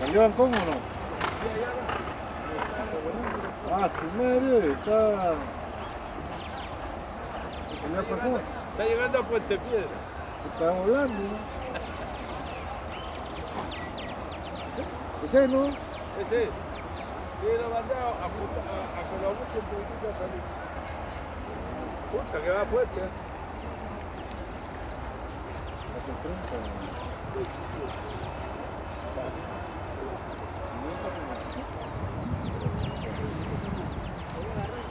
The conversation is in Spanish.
llevan cómo o no? Ah, su madre, está... ¿Qué le ha pasado? Está llegando a Puente Piedra. Está volando, ¿no? Ese, ¿no? Ese es. Sí, lo mandado a que lo busquen un poquito a salir. Puta, que va fuerte. Hasta 30.